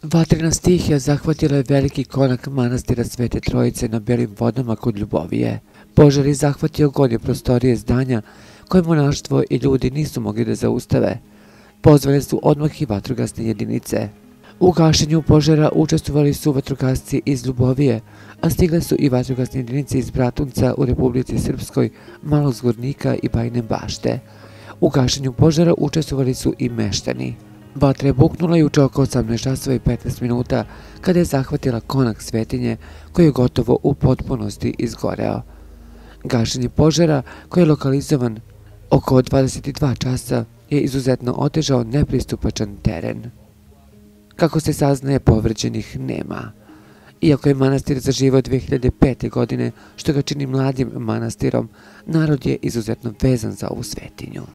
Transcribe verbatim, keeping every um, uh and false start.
Vatrena stihija zahvatila je veliki konak manastira Svete Trojice na Belim vodama kod Ljubovije. Požar je zahvatio gornje prostorije zdanja koje monaštvo i ljudi nisu mogli da zaustave. Pozvane su odmah i vatrogasne jedinice. U gašenju požara učestvovali su vatrogasci iz Ljubovije, a stigle su i vatrogasne jedinice iz Bratunca u Republici Srpskoj, Malog Zvornika i Bajine Bašte. U gašenju požara učestvovali su i meštani. Vatra je buknula juče oko osamnaest časova i petnaest minuta kada je zahvatila konak svetinje koji je gotovo u potpunosti izgoreo. Gašenje požara, koji je lokalizovan oko dvadeset dva časa, je izuzetno otežao nepristupačan teren. Kako se saznaje, povređenih nema. Iako je manastir zaživao dve hiljade pete. godine, što ga čini mladim manastirom, narod je izuzetno vezan za ovu svetinju.